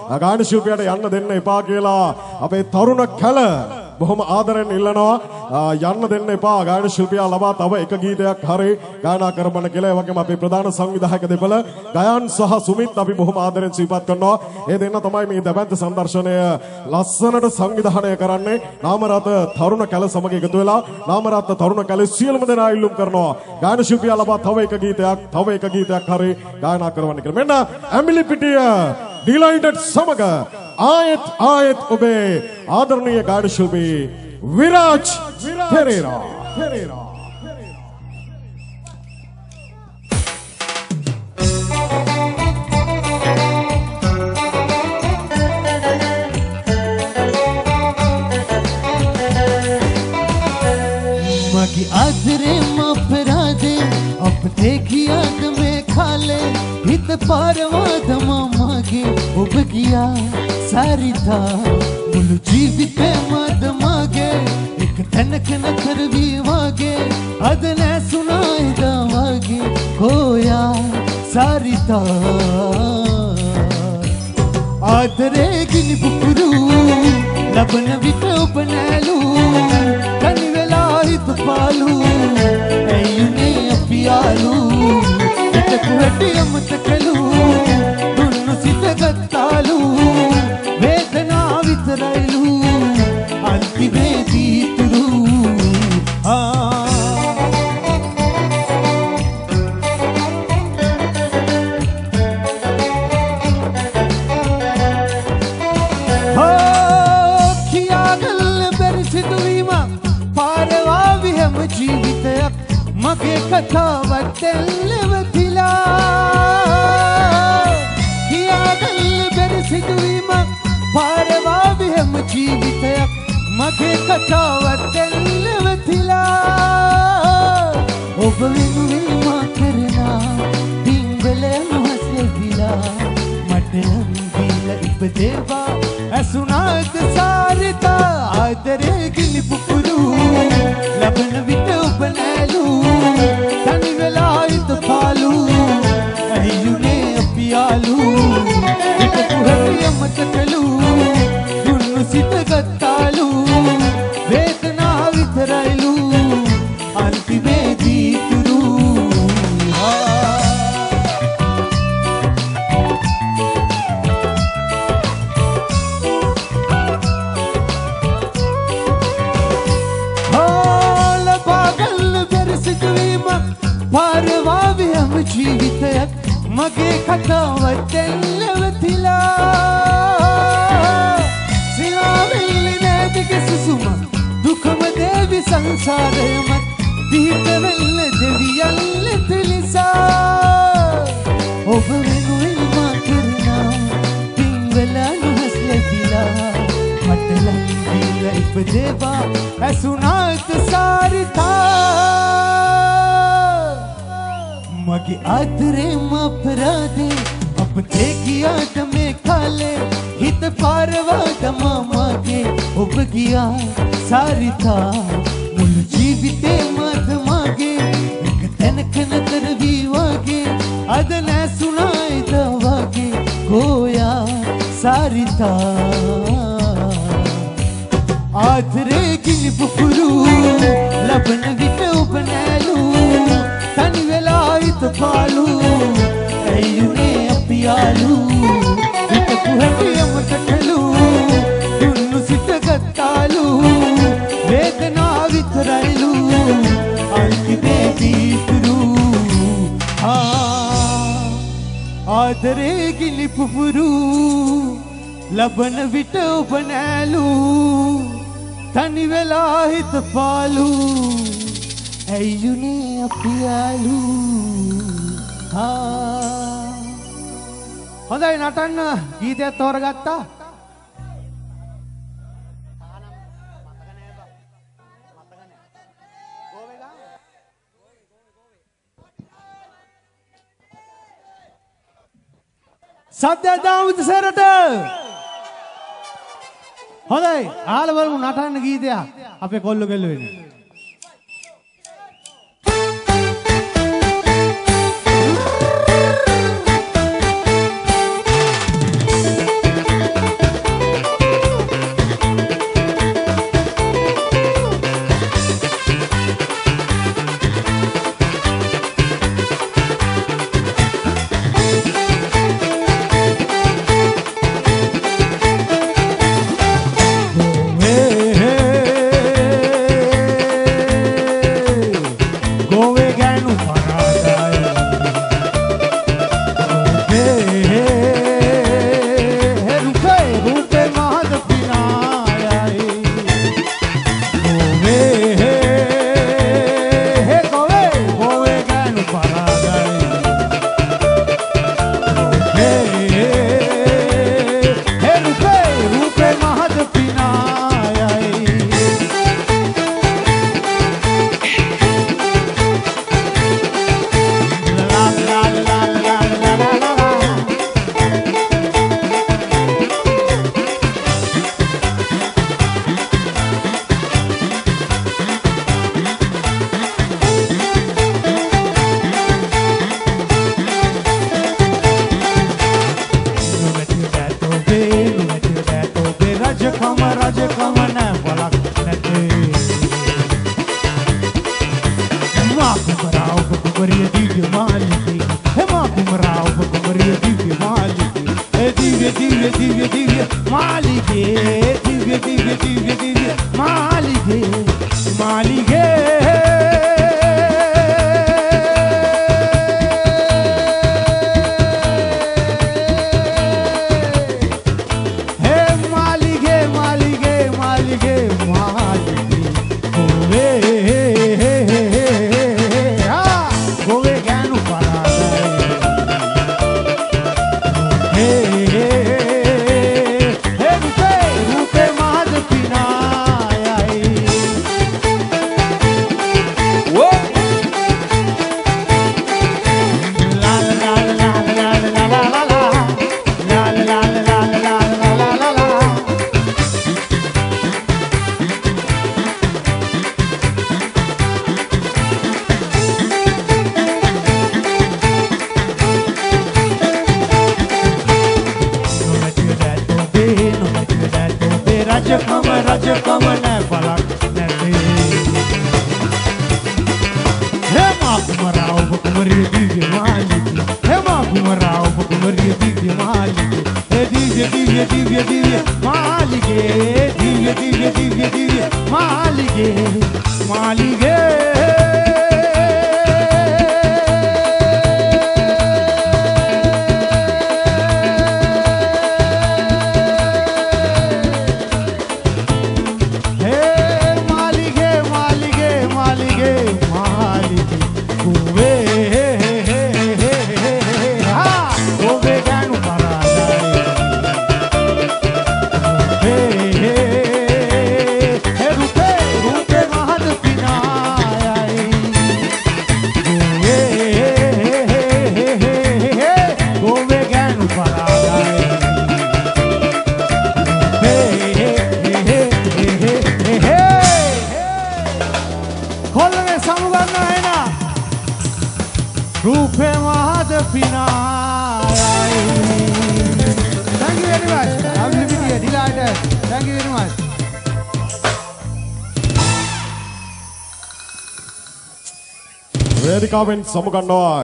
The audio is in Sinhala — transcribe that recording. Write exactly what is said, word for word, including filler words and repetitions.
ගායන ශිල්පියාට යන්න දෙන්න එපා කියලා අපේ තරුණ කැල බොහොම ආදරෙන් ඉල්ලනවා. යන්න දෙන්න එපා. ගායන ශිල්පියා ලබා තව එක ගීතයක් හරි ගායනා කරපන්න කියලා. ඒ වගේම අපේ ප්‍රධාන සංවිධායක දෙපළ ගයන් සහ සුමිත් අපි බොහොම ආදරෙන් සිහිපත් කරනවා. ඒ දෙන්න තමයි මේ දැවැන්ත සංදර්ශනය ලස්සනට සංවිධානය කරන්නේ. නාමරත් තරුණ කැල සමග එකතු වෙලා නාමරත් තරුණ කැලේ සියලුම දෙනා ඉල්ලුම් කරනවා. ගායන ශිල්පියා ලබා තව එක ගීතයක් තව එක ගීතයක් හරි ගායනා කරවන්න කියලා. මෙන්න ඇමිලි පිටිය ඩිලයිටඩ් සමග ආයත් ආයත් ඔබේ ආදරණීය ගායන ශිල්පී විරාජ් පෙරේරා පෙරේරා मगी आदरे मपरादे अब देखिया में खाले हित पारवा दमा मागे उब गया सारी था मुलु जीवित मद मागे एक तनक न करवी वागे अदने सुनाए दा वागे खोया सारी था आदरे गिनी बुपुरू लबन विट उपनेलू कनि वेला हित पालू ऐयुने अपियालू इट कुहटी अमत कलू दुन्नु सित गत्तालू वेदना वितरैलू अंतिमे दीतरू आ जीवितයක් මගේ කතාවත් එල්ලවතිලා කියාගන්න බැරි සිදුවීමක් පාරවා විහෙම ජීවිතයක් මගේ කතාවත් එල්ලවතිලා ඔබ වෙනුවෙන් මා කරනා පින්වලන හසෙවිලා මට නම් දීලා ඉපදේවා ඇසුනාද සාරිතා ආදරේ ගිනි පුපුරු ලබන විට උපනෑලු තනි වෙලා ඉත පාලු ඇහියුනේ අපියාලු විට කුහරිය මතකලු දුන්නු සිත ගත්තාලු වේදනා විතරයිලු අන්තිමේදී තුරු පාරවා වියම ජීවිතයක් මගේ කතාවත් එල්ලවතිලා සිනාවෙල්ලි නෑදික සුසුම දුකම දේවි සංසාරයමත් දීතවෙල්ල දෙවියන් ලෙතලිසා ඔබ වෙනුවෙන් මා කරනා පින්වලා නුහස් ලැබිලා මට ලංදීලා ඉපදේවා ඇසුනාත සාරිතා मगे आदरे मपरादे अब देखिया तमे खाले हित पारवा दमा मागे उब गया सारी था मुल जीविते मत मागे एक तनक न करवी वागे अदने सुनाए दा वागे गोया सारी था आदरे गिनी पुपुरू लबन विट उपनेलू तनि वेला हित पालू ऐयुने अपियालू विट कुहटी अमतकलू दुन्नु सित गत्तालू वेदना वितरैलू अंतिमे दीतरू आदरे गिनी पुपुरू लबन विट उपनैलू तनि वेला हित पालू ऐयुने अपियालू හොඳයි නටන්න ගීතයක් තෝරගත්තා සද්දය දාමුද සරට හොඳයි ආලවලු නටන්න ගීතයක් අපේ කොල්ලෝ කෙල්ලෝ වෙන්නේ ගෝවේ ගෑනු පරාදයි රූපේ රූපේ මහද පිනායයි ගෝවේ ගෝවේ ගෝවේ ගෑනු පරාදයි රූපේ රූපේ මහද පිනායයි Rajkam Rajkam na balak nate Ma kumrao kumriya divya maliki He ma kumrao kumriya divya maliki He divya divya divya divya maliki Divya divya divya divya maliki Maliki Rajkam Rajkam na balak nate He ma kumrao kumriya divya maliki He ma kumrao kumriya divya maliki He divya divya divya divya maliki Divya divya divya divya maliki Maliki Rupe Mahad Pinay. Thank you very much. I'm living here, delighted. Thank you very much. වේදිකාවෙන් සමුගන්නවා